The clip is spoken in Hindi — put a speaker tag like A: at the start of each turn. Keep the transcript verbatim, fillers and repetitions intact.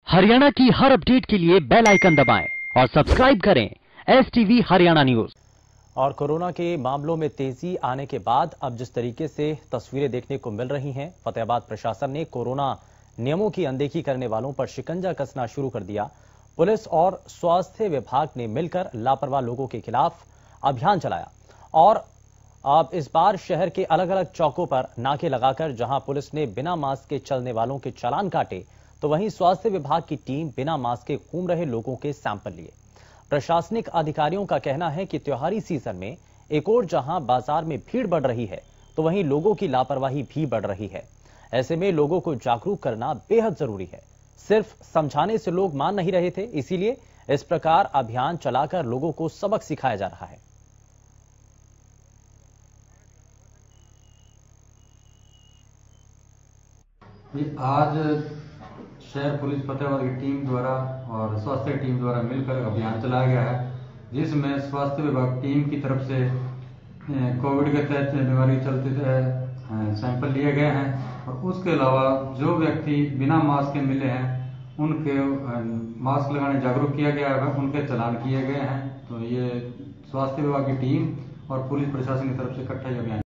A: हरियाणा की हर अपडेट के लिए बेल आइकन दबाएं और सब्सक्राइब करें एस टीवी हरियाणा न्यूज।
B: और कोरोना के मामलों में तेजी आने के बाद अब जिस तरीके से तस्वीरें देखने को मिल रही हैं, फतेहाबाद प्रशासन ने कोरोना नियमों की अनदेखी करने वालों पर शिकंजा कसना शुरू कर दिया। पुलिस और स्वास्थ्य विभाग ने मिलकर लापरवाह लोगों के खिलाफ अभियान चलाया और अब इस बार शहर के अलग अलग चौकों पर नाके लगाकर जहां पुलिस ने बिना मास्क के चलने वालों के चालान काटे, तो वहीं स्वास्थ्य विभाग की टीम बिना मास्क के घूम रहे लोगों के सैंपल लिए। प्रशासनिक अधिकारियों का कहना है कि त्योहारी सीजन में एक और जहां बाजार में भीड़ बढ़ रही है, तो वहीं लोगों की लापरवाही भी बढ़ रही है। ऐसे में लोगों को जागरूक करना बेहद जरूरी है। सिर्फ समझाने से लोग मान नहीं रहे थे, इसीलिए इस प्रकार अभियान चलाकर लोगों को सबक सिखाया जा रहा है।
C: आज शहर पुलिस फतेहाबाद की टीम द्वारा और स्वास्थ्य की टीम द्वारा मिलकर अभियान चलाया गया है, जिसमें स्वास्थ्य विभाग टीम की तरफ से कोविड के तहत बीमारी चलते सैंपल लिए गए हैं और उसके अलावा जो व्यक्ति बिना मास्क के मिले हैं उनके मास्क लगाने जागरूक किया गया है, उनके चालान किए गए हैं। तो ये स्वास्थ्य विभाग की टीम और पुलिस प्रशासन की तरफ से इकट्ठा अभियान